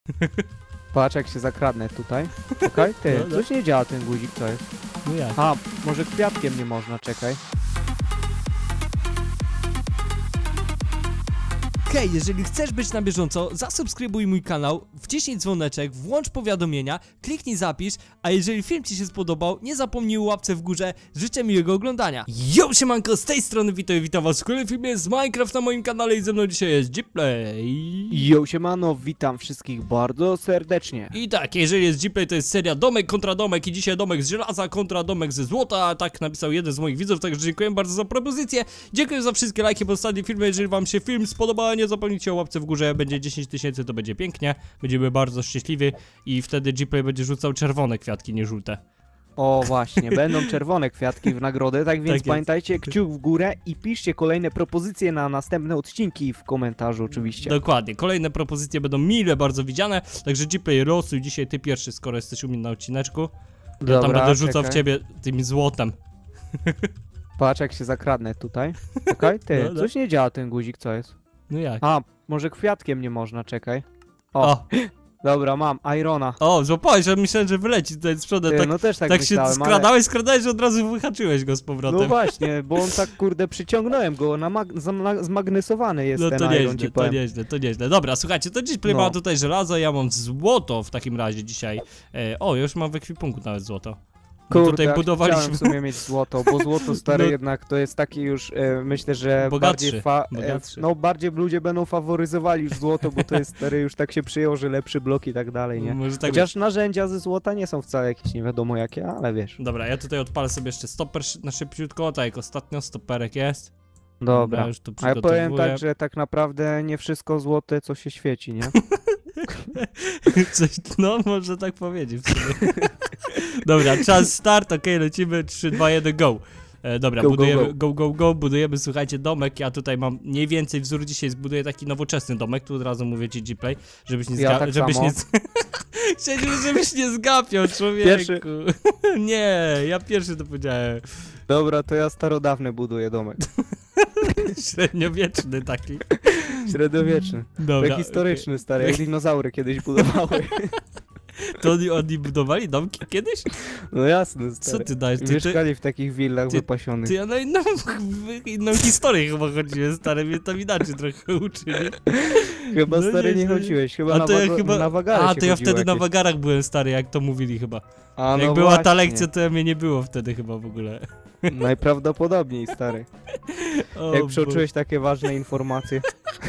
Patrz jak się zakradnę tutaj. Czekaj, ty, coś nie działa ten guzik, co jest? No jak? A, może kwiatkiem nie można, czekaj. Hej, jeżeli chcesz być na bieżąco, zasubskrybuj mój kanał, wciśnij dzwoneczek, włącz powiadomienia, kliknij zapisz, a jeżeli film ci się spodobał, nie zapomnij o łapce w górze, życzę miłego oglądania. Yo, siemanko, z tej strony witam was w kolejnym filmie z Minecraft na moim kanale i ze mną dzisiaj jest Gplay. Yo, siemano, witam wszystkich bardzo serdecznie. I tak, jeżeli jest Gplay, to jest seria domek kontra domek i dzisiaj domek z żelaza kontra domek ze złota, tak napisał jeden z moich widzów, także dziękuję bardzo za propozycję, dziękuję za wszystkie lajki pod ostatnim filmem, jeżeli wam się film spodobał, nie zapomnijcie o łapce w górze, będzie 10 000, to będzie pięknie, będziemy bardzo szczęśliwi i wtedy Gplay będzie rzucał czerwone kwiatki, nie żółte. O właśnie, będą czerwone kwiatki w nagrodę, tak więc Tak pamiętajcie, kciuk w górę i piszcie kolejne propozycje na następne odcinki w komentarzu oczywiście. Dokładnie, kolejne propozycje będą mile bardzo widziane, także Gplay, losuj dzisiaj ty pierwszy, skoro jesteś u mnie na odcineczku. Dobra, Ja tam będę rzucał czekaj. w ciebie tym złotem. Patrz jak się zakradnę tutaj. Czekaj, ty, No. coś nie działa ten guzik, co jest? No jak? A, może kwiatkiem nie można, czekaj. O, Dobra, mam, Irona. złapałeś, ja myślałem, że wyleci tutaj z przodu, Ty, tak, no też tak tak się myślałem, skradałeś, że od razu wyhaczyłeś go z powrotem. No właśnie, bo on tak kurde przyciągnąłem go, zmagnesowany jest No ten to Iron, nieźle, ci to powiem. nieźle, to nieźle. Dobra, słuchajcie, to dziś Play No. ma tutaj żelazo, ja mam złoto w takim razie dzisiaj. O, już mam w ekwipunku nawet złoto. Bo Kurde, tutaj ja budowaliśmy... chciałem w sumie mieć złoto, bo złoto stare No. jednak to jest taki już, myślę, że Bogatszy, bardziej bogatszy. no bardziej ludzie będą faworyzowali już złoto, bo to jest stary już tak się przyjął, że lepszy blok i tak dalej, nie? Może tak Chociaż narzędzia ze złota nie są wcale jakieś nie wiadomo jakie, ale wiesz. Dobra, ja tutaj odpalę sobie jeszcze stoper na szybciutko, tak jak ostatnio stoperek jest. Dobra, już tu a ja powiem przygotowuję. tak, że tak naprawdę nie wszystko złote, co się świeci, nie? Coś, no, można tak powiedzieć w sumie. Dobra, czas start, okej, lecimy, 3, 2, 1, go. Dobra, Go, go, budujemy, go, budujemy, słuchajcie, domek, ja tutaj mam mniej więcej wzór, dzisiaj zbuduję taki nowoczesny domek, tu od razu mówię ci Gplay, żebyś nie Ja tak żebyś samo. nie Chciałem, żebyś nie zgapiał, człowieku. Pierwszy. Nie, ja pierwszy to powiedziałem. Dobra, to ja starodawny buduję domek. Średniowieczny taki. Średniowieczny. Dobra, Prehistoryczny, stary, jak dinozaury kiedyś budowały. To oni budowali domki kiedyś? No jasne, Co stary. ty dajesz? Mieszkali w takich willach ty- wypasionych. Ty, ja na inną historię chyba chodziłem, stary, mnie tam inaczej trochę uczyli. Chyba No stary nie nieźle. chodziłeś, chyba A na, to ja chyba... na wagarach A, się to ja chodziło wtedy na jakieś. wagarach byłem, stary, jak to mówili chyba. A, Jak no była ta właśnie. lekcja, to mnie nie było wtedy chyba w ogóle. Najprawdopodobniej, stary. O, Jak Boże. przeoczyłeś takie ważne informacje.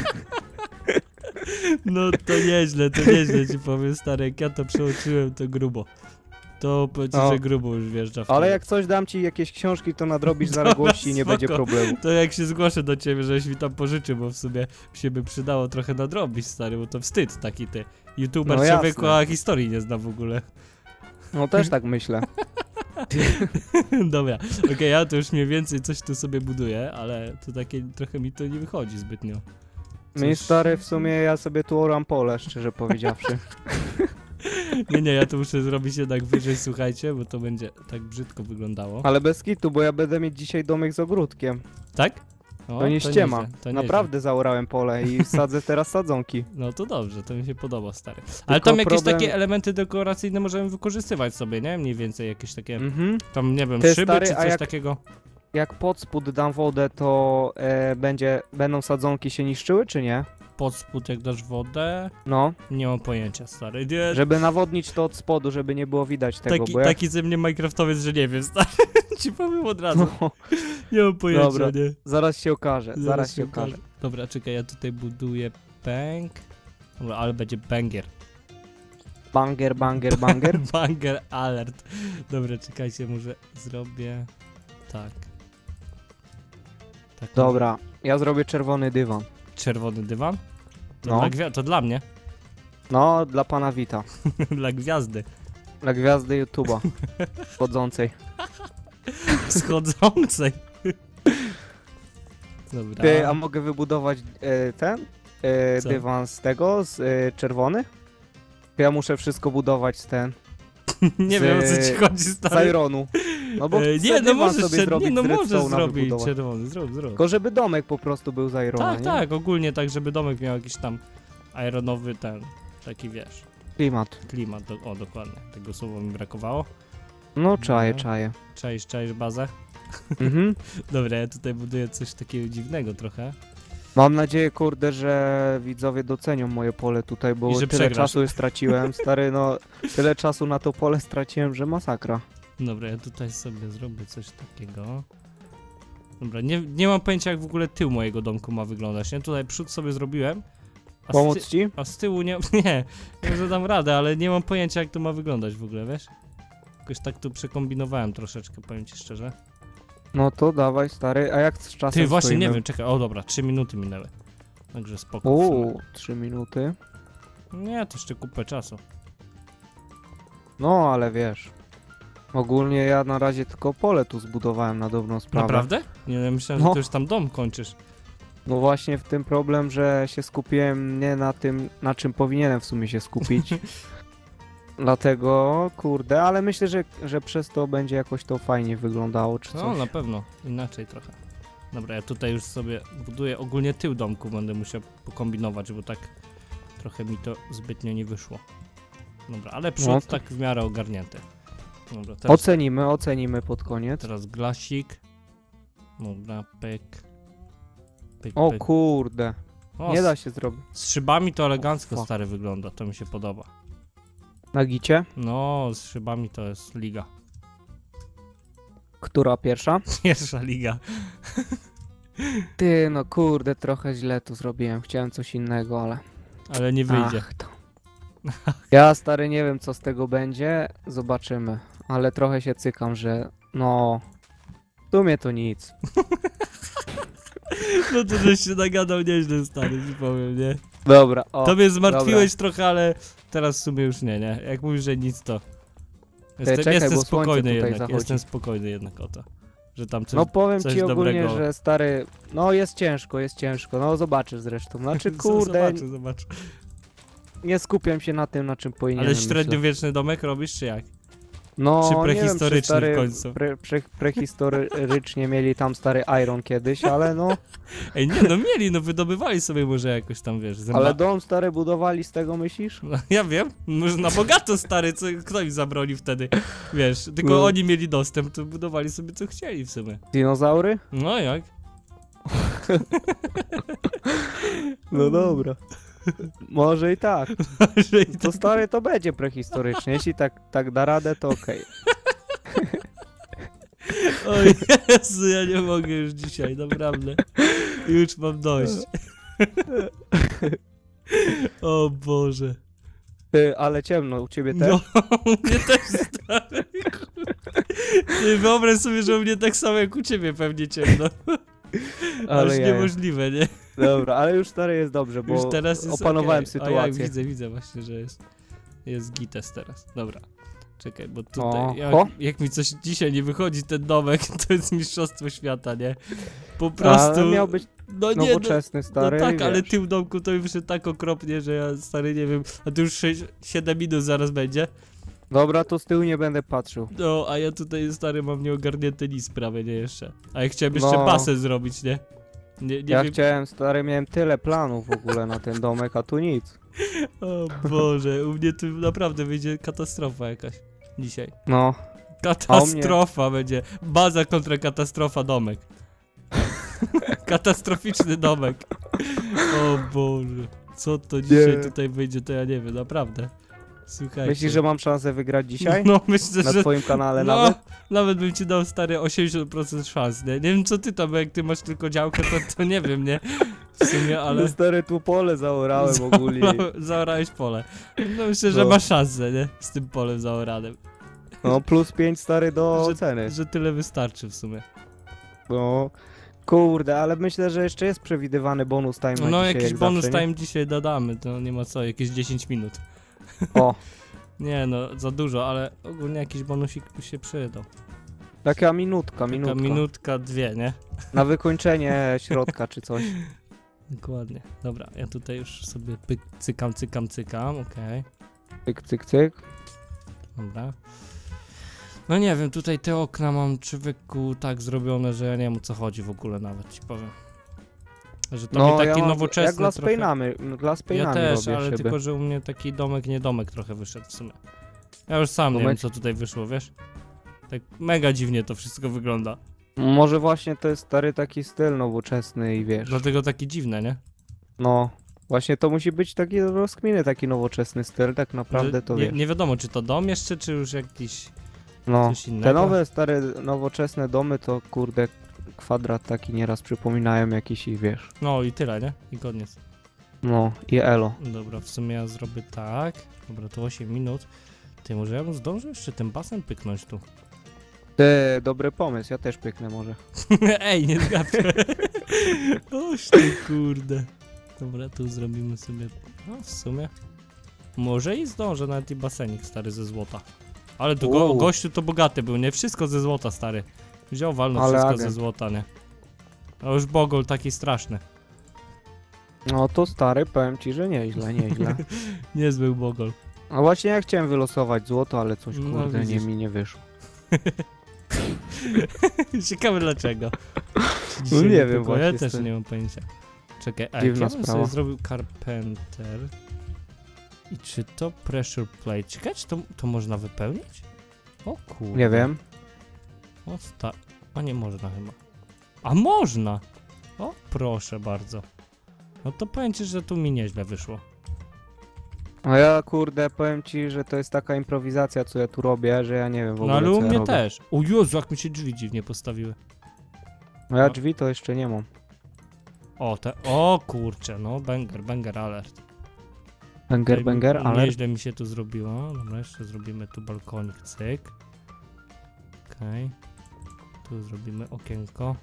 No to nieźle ci powiem, stary, jak ja to przeoczyłem, to grubo. To powiedzmy, O. że grubo już wjeżdża w Ale to. jak coś dam ci jakieś książki, to nadrobisz zaległości i nie będzie spoko. problemu. To jak się zgłoszę do ciebie, żeś mi tam pożyczył, bo w sumie się by przydało trochę nadrobić, stary, bo to wstyd taki ty. YouTuber No człowieku, jasne. a historii nie zna w ogóle. No też tak myślę. Dobra, okej, ja to już mniej więcej coś tu sobie buduję, ale to takie trochę mi to nie wychodzi zbytnio. Mi stary, w sumie ja sobie tu oram pole, szczerze powiedziawszy. Nie, ja to muszę zrobić jednak wyżej, słuchajcie, bo to będzie tak brzydko wyglądało. Ale bez kitu, bo ja będę mieć dzisiaj domek z ogródkiem. Tak? O, To nie ściema. nieźle, to nieźle. Naprawdę zaorałem pole i sadzę teraz sadzonki. No to dobrze, to mi się podoba, stary. Ale tam jakieś problem- takie elementy dekoracyjne możemy wykorzystywać sobie, nie? Mniej więcej jakieś takie, Mhm. tam nie wiem, Ty, szyby stary, czy a coś jak- takiego. Jak pod spód dam wodę, to będą sadzonki się niszczyły, czy nie? Pod spód jak dasz wodę, No, nie mam pojęcia, stary. Nie, żeby nawodnić to od spodu, żeby nie było widać tego, taki, bo jak... taki ze mnie Minecraftowiec, że nie wiem, stary. Ci powiem od razu. No, Nie mam pojęcia, Dobra. nie? zaraz się okaże, zaraz się okaże. Dobra, czekaj, ja tutaj buduję bank. Dobra, ale będzie banger. Banger, banger, banger. Banger alert. Dobra, czekajcie, może zrobię tak. Tak. Dobra, ja zrobię czerwony dywan. Czerwony dywan? To, No. to dla mnie. No, dla pana Wita. Dla gwiazdy. Dla gwiazdy YouTube'a. Wchodzącej. Schodzącej. Dobra. Ty, a mogę wybudować ten Co? dywan z tego, z czerwony? Ja muszę wszystko budować z ten, Nie z- wiem, o co ci chodzi, z stary. Ironu. No bo chcę nie, no dywan możesz, sobie zrobić nie, no z możesz redstone'a zrobić wybudować. czerwony, zrób. Tylko żeby domek po prostu był z Irona, Tak, nie? tak, ogólnie tak, żeby domek miał jakiś tam ironowy ten, taki wiesz, Klimat. Klimat, o dokładnie, tego słowa mi brakowało. No, czaję, No. czaję. Czaisz bazę? Mhm. Dobra, ja tutaj buduję coś takiego dziwnego trochę. Mam nadzieję, kurde, że widzowie docenią moje pole tutaj, I bo że tyle przegrasz. czasu straciłem, stary, no, tyle czasu na to pole straciłem, że masakra. Dobra, ja tutaj sobie zrobię coś takiego. Dobra, nie mam pojęcia jak w ogóle tył mojego domku ma wyglądać, nie? Tutaj przód sobie zrobiłem. Pomóc ci? A z tyłu nie, nie, może dam radę, ale nie mam pojęcia jak to ma wyglądać w ogóle, wiesz? Jakoś tak tu przekombinowałem troszeczkę, powiem ci szczerze. No to dawaj, stary, a jak z czasem Ty, właśnie, stoimy? nie wiem, czekaj, o dobra, 3 minuty minęły. Także spoko. w sumie. 3 minuty. Nie, to jeszcze kupę czasu. No, ale wiesz. Ogólnie ja na razie tylko pole tu zbudowałem na dobrą sprawę. Naprawdę? Nie, ja myślałem, No. że ty już tam dom kończysz. No właśnie w tym problem, że się skupiłem nie na tym, na czym powinienem w sumie się skupić. Dlatego, kurde, ale myślę, że przez to będzie jakoś to fajnie wyglądało, czy coś. No, na pewno, inaczej trochę. Dobra, ja tutaj już sobie buduję ogólnie tył domku, będę musiał pokombinować, bo tak trochę mi to zbytnio nie wyszło. Dobra, ale przód No to- tak w miarę ogarnięty. Dobra, teraz, Ocenimy pod koniec. teraz glasik. Dobra, pyk. Pyk, O pyk. kurde, O, nie da się zrobić. z szybami to elegancko fuck. stary wygląda, to mi się podoba. Na gicie? No, z szybami to jest liga. Która pierwsza? Pierwsza liga. Ty, no kurde, trochę źle tu zrobiłem. Chciałem coś innego, ale... Ale nie wyjdzie. Ach, to. Ja, stary, nie wiem, co z tego będzie. Zobaczymy. Ale trochę się cykam, że... No... W sumie to nic. No to żeś się nagadał nieźle stary, ci powiem, nie? Dobra, o. To mnie zmartwiłeś trochę, ale teraz w sumie już nie? Jak mówisz, że nic to... czekaj, Jestem bo słońce spokojny tutaj jednak, zachodzi. jestem spokojny jednak o to. Że tam coś... No powiem coś ci ogólnie, dobrego. że stary... No jest ciężko. No zobaczysz zresztą. Znaczy, kurde, Zobacz. nie skupiam się na tym, na czym powinienem. Ale myślę. średniowieczny domek robisz, czy jak? No, czy nie wiem, prehistoryczny stary, w końcu? Prehistorycznie mieli tam stary iron kiedyś, ale no... Ej, nie, no mieli, no wydobywali sobie może jakoś tam, wiesz, Ale dom stary budowali z tego, myślisz? No, ja wiem, może na bogato stary, kto im zabroni wtedy, wiesz, tylko No. oni mieli dostęp, to budowali sobie co chcieli w sumie. Dinozaury? No jak? No dobra. Może i tak. Że i To stary to będzie prehistorycznie. Jeśli tak da radę, to okej. O Jezu, ja nie mogę już dzisiaj, naprawdę. Już mam dość. O Boże. Ty, ale ciemno, u ciebie też? No, u mnie też stary. Ty wyobraź sobie, że u mnie tak samo jak u ciebie pewnie ciemno. Ale Aż ja. niemożliwe, nie? Dobra, ale już stary jest dobrze, bo Już teraz jest opanowałem okej. sytuację. A ja widzę właśnie, że jest gites teraz. Dobra. Czekaj, bo O, tutaj jak mi coś dzisiaj nie wychodzi ten domek, to jest mistrzostwo świata, nie? Po prostu... Ale miał być no nie, nowoczesny, stary, no tak, wiesz. ale tył domku to mi wyszedł tak okropnie, że ja stary nie wiem, a tu już 7 minut zaraz będzie. Dobra, to z tyłu nie będę patrzył. No, a ja tutaj stary mam nieogarnięty nic prawie, nie jeszcze. A ja chciałem jeszcze No. basen zrobić, nie? Nie Ja wiem. chciałem, stary, miałem tyle planów w ogóle na ten domek, a tu nic. O Boże, u mnie tu naprawdę wyjdzie katastrofa jakaś dzisiaj. No, Katastrofa będzie. Baza kontra katastrofa domek. Katastroficzny domek. O Boże. Co to dzisiaj Nie. tutaj wyjdzie, to ja nie wiem, naprawdę. Słuchajcie. myślisz, że mam szansę wygrać dzisiaj? No myślę, Na że... twoim kanale No, nawet? nawet bym ci dał stary 80% szans, nie? Nie wiem co ty tam, bo jak ty masz tylko działkę, to nie wiem, nie? W sumie, ale... Ale stary, tu pole zaorałem ogólnie. Zaorałeś pole. No myślę, że No. masz szansę, nie? Z tym polem zaoranym. No, plus 5 stary do ceny. Że tyle wystarczy w sumie. No, kurde, ale myślę, że jeszcze jest przewidywany bonus time na No dzisiaj, jakiś jak bonus zawsze, nie? time dzisiaj dodamy, to nie ma co, jakieś 10 minut. O, Nie no, za dużo, ale ogólnie jakiś bonusik by się przydał. taka minutka, Taka minutka, dwie, nie? Na wykończenie środka czy coś. Dokładnie. Dobra, ja tutaj już sobie cykam, okej. Cyk, cyk, cyk. Dobra. No nie wiem, tutaj te okna mam człowieku tak zrobione, że ja nie wiem o co chodzi w ogóle nawet, ci powiem. Że to mi taki nowoczesny jak trochę... Glass Ja Pane'ami też, robię ale szyby. tylko, że u mnie taki domek, nie domek trochę wyszedł w sumie. Ja już sam nie wiem, co tutaj wyszło, wiesz? Tak mega dziwnie to wszystko wygląda. Może właśnie to jest stary taki styl nowoczesny i wiesz. Dlatego takie dziwne, nie? No, właśnie to musi być taki rozkminy, taki nowoczesny styl, tak naprawdę Że to nie, wiesz. nie wiadomo, czy to dom jeszcze, czy już jakiś No, coś innego. te nowe, stare, nowoczesne domy to kurde kwadrat taki nieraz przypominają jakiś i wiesz. No i tyle, nie? I koniec. No, i elo. Dobra, w sumie ja zrobię tak. Dobra, to 8 minut. Ty, może ja bym zdążył jeszcze ten basen pyknąć tu. Ty, dobry pomysł, ja też pyknę może. Ej, nie zgapię. Oż ty kurde. Dobra, tu zrobimy sobie... No, w sumie. Może i zdążę, nawet i basenik stary ze złota. Ale tu gościu to bogaty był, nie? Wszystko ze złota, stary. Wziął, walnął Ale wszystko agent. ze złota, nie? A już bogol taki straszny. No to stary, powiem ci, że nieźle, nieźle. Niezły bogol. A właśnie ja chciałem wylosować złoto, ale coś No, kurde widzisz. mi nie wyszło. Ciekawe dlaczego. No nie wiem tylko, właśnie. ja też nie mam pojęcia. Czekaj, a jak Dziwna ja bym sprawa. sobie zrobił Carpenter i czy to Pressure Plate? Ciekawe, czy to można wypełnić? O kurde. Nie wiem. O a nie można chyba. A można! O, proszę bardzo. No to powiem ci, że tu mi nieźle wyszło. A ja kurde powiem ci, że to jest taka improwizacja, co ja tu robię, że ja nie wiem w ogóle No ale co u ja mnie robię. też. O Jezu, jak mi się drzwi dziwnie postawiły. No ja drzwi to jeszcze nie mam. O kurczę, no banger alert. Banger, ale... Nieźle mi się tu zrobiło. Dobra, jeszcze zrobimy tu balkonik, cyk. Okej. Tu zrobimy okienko.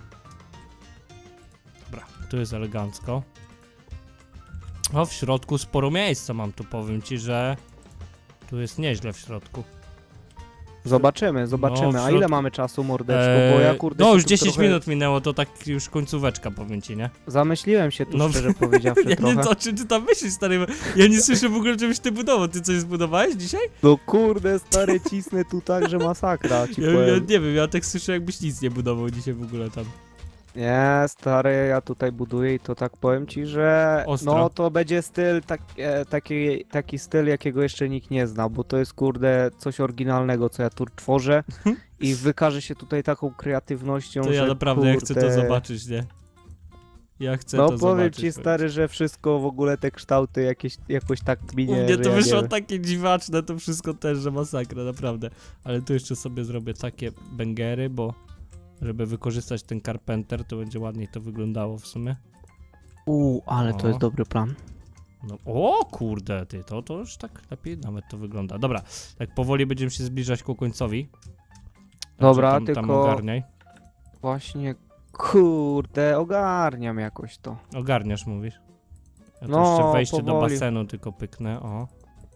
Dobra, tu jest elegancko. O, w środku sporo miejsca mam tu, powiem ci, że tu jest nieźle w środku. Zobaczymy. No, w A środku- ile mamy czasu, mordeczko? Bo ja kurde no się już tu 10 trochę minut minęło, to tak już końcóweczka, powiem ci, nie? Zamyśliłem się tu No, szczerze powiedziawszy Ja trochę. nie wiem, o czym ty tam myślisz, stary, bo ja nie słyszę w ogóle, żebyś ty budował. Ty coś zbudowałeś dzisiaj? No kurde stary, cisnę tu tak, że masakra ci Ja powiem. nie wiem, ja tak słyszę, jakbyś nic nie budował dzisiaj w ogóle tam. Nie, stary, ja tutaj buduję i to tak powiem ci, że Ostro. no to będzie styl, taki styl, jakiego jeszcze nikt nie zna, bo to jest kurde coś oryginalnego, co ja tu tworzę i wykaże się tutaj taką kreatywnością, To ja że naprawdę ja chcę to kurde, zobaczyć, nie? Ja chcę No to powiem zobaczyć. ci stary, że wszystko w ogóle te kształty jakoś tak U minie, mnie że to ja wyszło nie wiem. takie dziwaczne, to wszystko też, że masakra, naprawdę. Ale tu jeszcze sobie zrobię takie bangery, bo żeby wykorzystać ten Carpenter, to będzie ładniej to wyglądało w sumie. Ale to O. jest dobry plan. No, o kurde, ty, to już tak lepiej nawet to wygląda. Dobra, tak powoli będziemy się zbliżać ku końcowi. Także Dobra, tam tylko- ogarniaj. Właśnie, kurde, ogarniam jakoś to. Ogarniasz, mówisz? Ja tu No, jeszcze wejście do powoli. basenu tylko pyknę, o.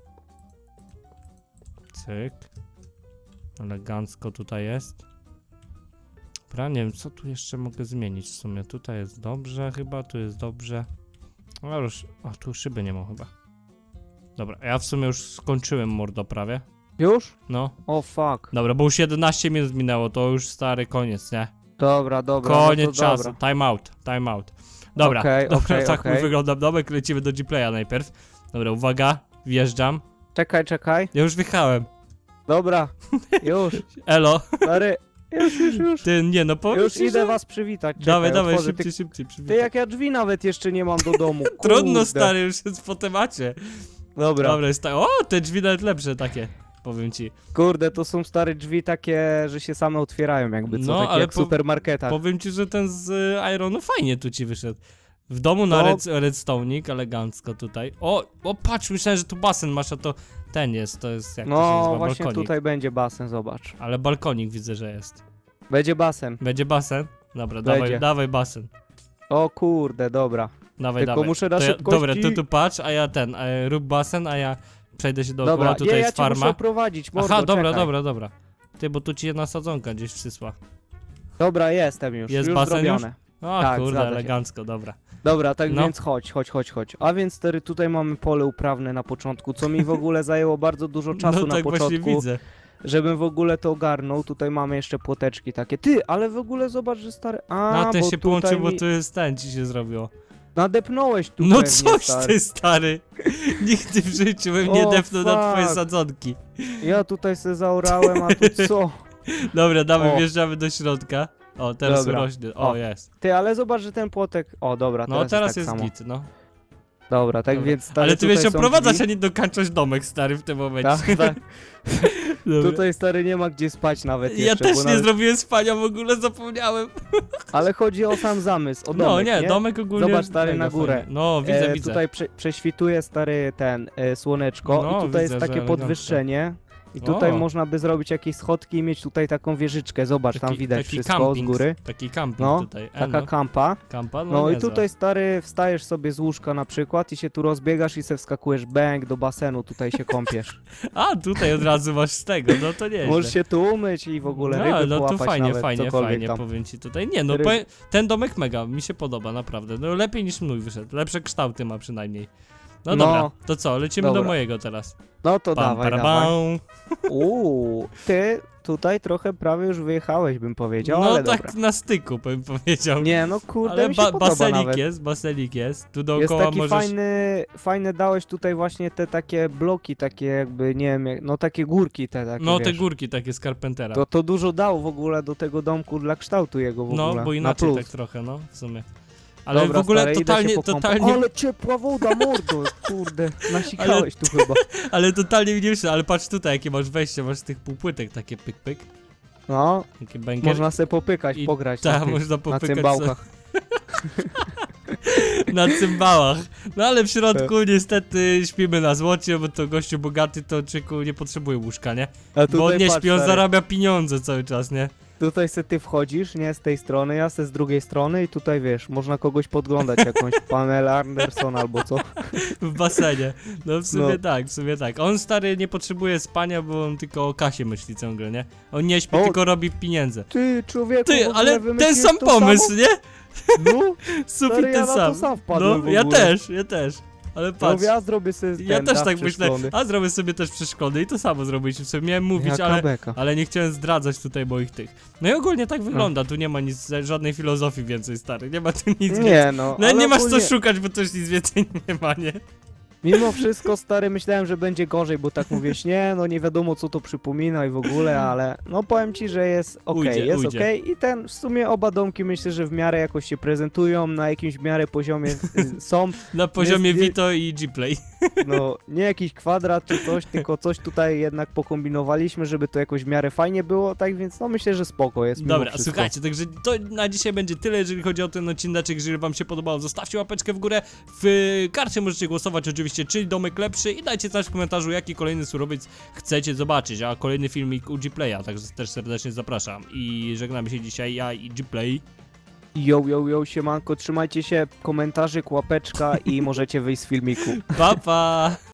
Cyk. Elegancko tutaj jest. Dobra, nie wiem, co tu jeszcze mogę zmienić w sumie. Tutaj jest dobrze chyba, tu jest dobrze. No już, tu szyby nie ma chyba. Dobra, ja w sumie już skończyłem mordo prawie. Już? No. O fuck. Dobra, bo już 11 minut minęło, to już stary koniec, nie? Dobra, Koniec no to czasu, dobra. time out. Dobra, Okej, dobra, okej, tak okej. wygląda domek, lecimy do G-Playa najpierw. Dobra, uwaga, wjeżdżam. Czekaj. Ja już wjechałem. Dobra, już, Elo, stary, już. ty, nie no, powiem Już ci, idę że... was przywitać. Czekaj, Dawaj, otworzę szybciej, Ty przywitaj. jak ja drzwi nawet jeszcze nie mam do domu, Trudno, kurde. stary, już jest po temacie. Dobra, Dobra, jest tak, o, te drzwi nawet lepsze takie, powiem ci. kurde, to są stare drzwi takie, że się same otwierają jakby, co, No, takie ale jak w supermarketach. Powiem ci, że ten z Ironu fajnie tu ci wyszedł. W domu na No. redstone'ik, elegancko tutaj. O, patrz, myślałem, że tu basen masz, a to ten jest, to jest, jak to się No, nazywa, właśnie balkonik. tutaj będzie basen, zobacz. Ale balkonik widzę, że jest. Będzie basen. Będzie basen? Dobra, Będzie. dawaj basen. O kurde, dobra. Dawaj, Tylko muszę na To szybkości... dobra, tu patrz, a ja rób basen, a ja przejdę się dookoła, Dobra, tutaj ja jest cię muszę farma. oprowadzić, mordo, Aha, dobra, czekaj. dobra. Ty, bo tu ci jedna sadzonka gdzieś przysła. Dobra, jestem już, Jest już basen zrobione. O Tak, kurde, zgadza się. elegancko, dobra. Dobra, tak No. więc chodź. A więc tutaj mamy pole uprawne na początku, co mi w ogóle zajęło bardzo dużo czasu No na tak właśnie początku. widzę. żebym w ogóle to ogarnął, tutaj mamy jeszcze płoteczki takie. Ty, ale w ogóle zobacz, że stary... No ten bo się tutaj połączył, bo tu jest ten ci się zrobiło. Nadepnąłeś tu No pewnie, coś stary. ty, stary. Nigdy w życiu bym nie O, depnął na twoje fuck. sadzonki. Ja tutaj se zaorałem, a tu co? Dobra, dawaj, O. wjeżdżamy do środka. O, teraz Dobra. rośnie. O, O. jest. Ty, ale zobacz, że ten płotek... O, dobra, No teraz tak jest samo. git, no. Dobra, tak Dobra. więc stary, Ale ty tutaj wiesz są oprowadzać, drzwi. a nie dokańczać domek, stary, w tym momencie. Tak, tak. Dobra. Tutaj stary nie ma gdzie spać nawet Ja jeszcze, też bo nie nawet... zrobiłem spania, w ogóle zapomniałem. Ale chodzi o sam zamysł, o domek, No nie, nie? domek ogólnie... Zobacz, stary, mega na górę. fajny. No, widzę, widzę. Tutaj prześwituje stary ten słoneczko No, i tutaj widzę, jest że takie elegancko. podwyższenie. I tutaj O. można by zrobić jakieś schodki i mieć tutaj taką wieżyczkę. Zobacz, tam widać wszystko z góry. Taki camping No, tutaj. Taka kampa. Kampa, No i niezła. tutaj stary wstajesz sobie z łóżka na przykład i się tu rozbiegasz i se wskakujesz bang do basenu, tutaj się kąpiesz. A, tutaj od razu masz z tego, no to nie. Możesz się tu umyć i w ogóle no, ryby no to połapać fajnie, nawet, fajnie, cokolwiek fajnie, tam. powiem ci tutaj. Nie, no Ryby. ten domek mega, mi się podoba, naprawdę. No lepiej niż mój wyszedł, lepsze kształty ma przynajmniej. No, No. dobra, to co, lecimy do Dobra. mojego teraz. No to Pam, dawaj, parabam. dawaj. Ty tutaj trochę prawie już wyjechałeś, bym powiedział, No ale tak dobra. na styku, bym powiedział. Nie, no kurde, ale mi się podoba nawet. baselik jest, tu Jest dookoła taki możesz... fajny dałeś tutaj właśnie te takie bloki, takie jakby, nie wiem, no takie górki te takie, No te wiesz. górki takie z Carpentera. To dużo dało w ogóle do tego domku dla kształtu jego w No, ogóle, bo na inaczej plus. tak trochę, no, w sumie. Ale Dobra, w ogóle stary, idę się pokąpać. totalnie, Ale ciepła woda, mordo, kurde, nasikałeś tu chyba. ale totalnie mi nie myślę, ale patrz tutaj, jakie masz wejście, masz z tych półpłytek takie pyk, pyk, No, takie banger. można sobie popykać, I pograć tak, na, tych, można na popykać cymbałkach. na cymbałach. No ale w środku niestety śpimy na złocie, bo to gościu bogaty, to czyku nie potrzebuje łóżka, nie? A Bo on nie patrz, śpi, on stary, zarabia pieniądze cały czas, nie? Tutaj se ty wchodzisz, nie, z tej strony, ja se z drugiej strony i tutaj wiesz, można kogoś podglądać, jakąś Pamela Anderson albo co. W basenie. No w sumie No. tak, w sumie tak. On stary nie potrzebuje spania, bo on tylko o kasie myśli ciągle, nie? On nie śpi, O. tylko robi pieniądze. Ty, człowieku, w Ty, ogóle ale ten wymyśliłeś sam to pomysł, samo? nie? No, Sufit stary, ja ten na sam. to sam wpadłem No, w ja ogóle. też. Ale No, patrz. ja zrobię sobie Ja ten też dach tak myślę, przeszklony. a zrobię sobie też przeszkody i to samo zrobić. W sumie miałem mówić, Jaka beka. ale nie chciałem zdradzać tutaj moich tych. No i ogólnie tak wygląda, tu nie ma nic, żadnej filozofii więcej, stary, nie ma tu nic więcej. Nie no, No ale nie masz ogólnie, co szukać, bo to już nic więcej nie ma, nie? mimo wszystko, stary, myślałem, że będzie gorzej, bo tak mówisz, nie, no nie wiadomo co to przypomina i w ogóle, ale no powiem ci, że jest okej, Ujdzie. I ten, w sumie oba domki myślę, że w miarę jakoś się prezentują, na jakimś w miarę poziomie są, Na poziomie Jest- Vito i G-Play. no nie jakiś kwadrat czy coś, tylko coś tutaj jednak pokombinowaliśmy, żeby to jakoś w miarę fajnie było, tak więc no myślę, że spoko jest mimo Dobra, wszystko. słuchajcie, także to na dzisiaj będzie tyle, jeżeli chodzi o ten odcinek. Jeżeli wam się podobało, zostawcie łapeczkę w górę. W karcie możecie głosować oczywiście, czy domek lepszy i dajcie znać w komentarzu, jaki kolejny surowiec chcecie zobaczyć, a kolejny filmik u G-Playa, także też serdecznie zapraszam. I żegnamy się dzisiaj, ja i G-Play. Yo, siemanko, trzymajcie się, komentarzyk, łapeczka i możecie wyjść z filmiku. Pa, pa!